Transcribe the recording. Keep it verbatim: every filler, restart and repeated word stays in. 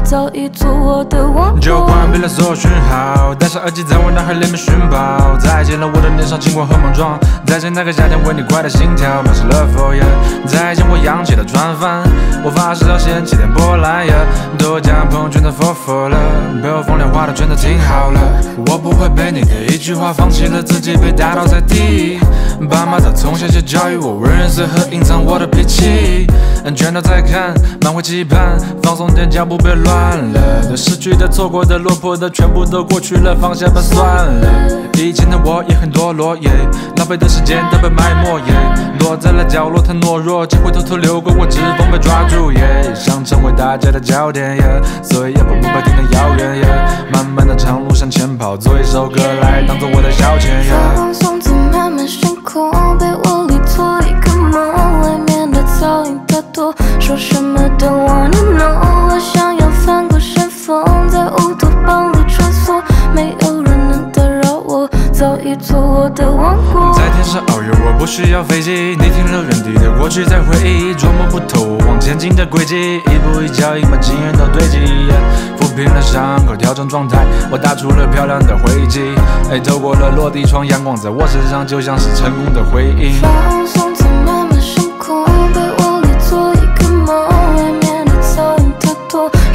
早已做我的王国。 就关闭了所有讯号，戴上耳机在我脑海里面寻宝。再见了我的年少轻狂和莽撞，再见那个夏天为你快的心跳，满是了 for you。再见我扬起的船帆，我发誓要掀起点波澜呀。都将朋友圈都 for for 了，被我风凉话的全都听好了。我不会被你的一句话放弃了自己，被打倒在地。爸妈早从小就教育我为人随和，隐藏我的脾气。全都在看，满怀期盼，放松点脚步别乱了。对失去的、错过的、落魄的，全部都过去了，放下吧算了。以前的我也很堕落耶，浪费的时间都被埋没耶，落在了角落太懦弱，机会偷偷流过，我指缝被抓住耶，想成为大家的焦点耶，所以要把目标定得遥远耶。漫漫的长路向前跑，做一首歌来当做我的消遣耶。 放松在漫漫星空，被窝里做一个梦，外面的噪音太多，说什么都 wanna know。我想要翻过山峰，在乌托邦里穿梭，没有人能打扰我，早已做我的王国。 在天上遨游，我不需要飞机，你停留原地的过去在回忆，捉摸不透往前进的轨迹，一步一脚印把经验都堆积，抚平了伤口，调整状态，我打出了漂亮的回迹。哎，透过了落地窗，阳光在我身上，就像是成功的回应。 放松在漫漫星空，被窝里做一个梦，外面的噪音太多，